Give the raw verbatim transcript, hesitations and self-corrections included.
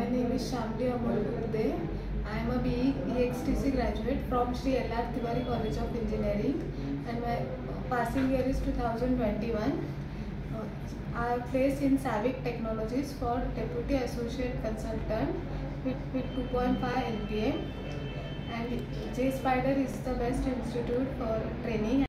name is Shamali Gupte. I am a B E X T C graduate from Sri L R Tiwari College of Engineering, and my passing year is two thousand twenty-one. Uh, I have placed in Savic Technologies for Deputy Associate Consultant with, with two point five L P A, and J Spider is the best institute for training.